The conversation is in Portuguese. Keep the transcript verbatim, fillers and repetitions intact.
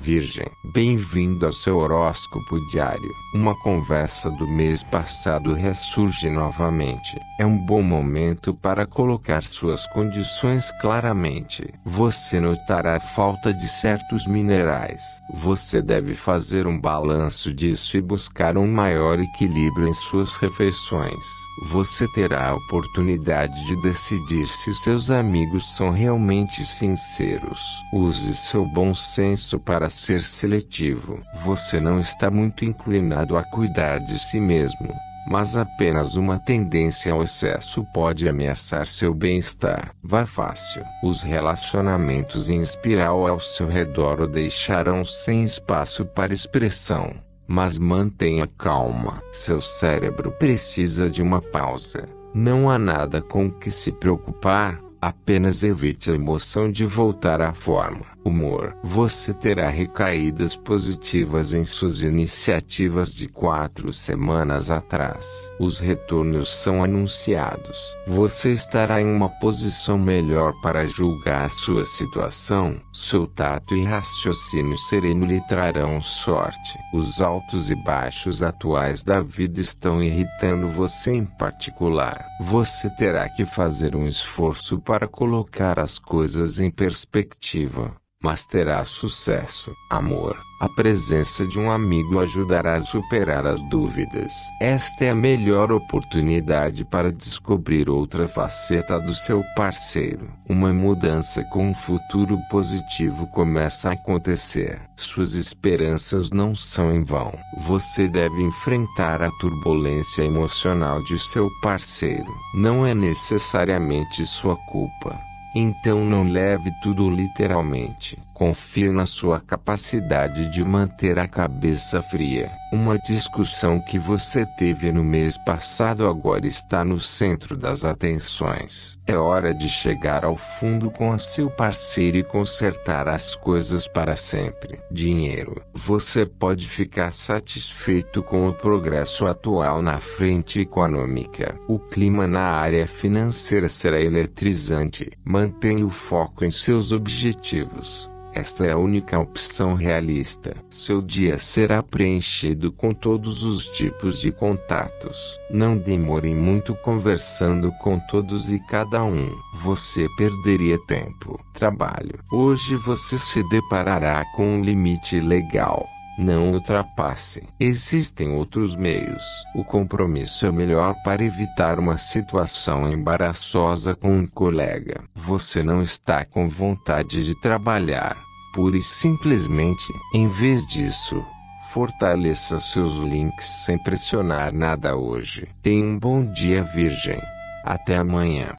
Virgem, bem-vindo ao seu horóscopo diário. Uma conversa do mês passado ressurge novamente. É um bom momento para colocar suas condições claramente. Você notará a falta de certos minerais. Você deve fazer um balanço disso e buscar um maior equilíbrio em suas refeições. Você terá a oportunidade de decidir se seus amigos são realmente sinceros. Use seu bom senso para ser seletivo. Você não está muito inclinado a cuidar de si mesmo, mas apenas uma tendência ao excesso pode ameaçar seu bem-estar. Vá fácil. Os relacionamentos em espiral ao seu redor o deixarão sem espaço para expressão. Mas mantenha calma. Seu cérebro precisa de uma pausa. Não há nada com que se preocupar. Apenas evite a emoção de voltar à forma. Humor. Você terá recaídas positivas em suas iniciativas de quatro semanas atrás. Os retornos são anunciados. Você estará em uma posição melhor para julgar sua situação. Seu tato e raciocínio sereno lhe trarão sorte. Os altos e baixos atuais da vida estão irritando você em particular. Você terá que fazer um esforço para colocar as coisas em perspectiva, mas terá sucesso. Amor. A presença de um amigo ajudará a superar as dúvidas. Esta é a melhor oportunidade para descobrir outra faceta do seu parceiro. Uma mudança com um futuro positivo começa a acontecer. Suas esperanças não são em vão. Você deve enfrentar a turbulência emocional de seu parceiro. Não é necessariamente sua culpa. Então não leve tudo literalmente. Confie na sua capacidade de manter a cabeça fria. Uma discussão que você teve no mês passado agora está no centro das atenções. É hora de chegar ao fundo com seu parceiro e consertar as coisas para sempre. Dinheiro. Você pode ficar satisfeito com o progresso atual na frente econômica. O clima na área financeira será eletrizante. Mantenha o foco em seus objetivos. Esta é a única opção realista. Seu dia será preenchido com todos os tipos de contatos. Não demore muito conversando com todos e cada um. Você perderia tempo. Trabalho. Hoje você se deparará com um limite legal. Não ultrapasse. Existem outros meios. O compromisso é melhor para evitar uma situação embaraçosa com um colega. Você não está com vontade de trabalhar. Pura e simplesmente, em vez disso, fortaleça seus links sem pressionar nada hoje. Tenha um bom dia, Virgem. Até amanhã.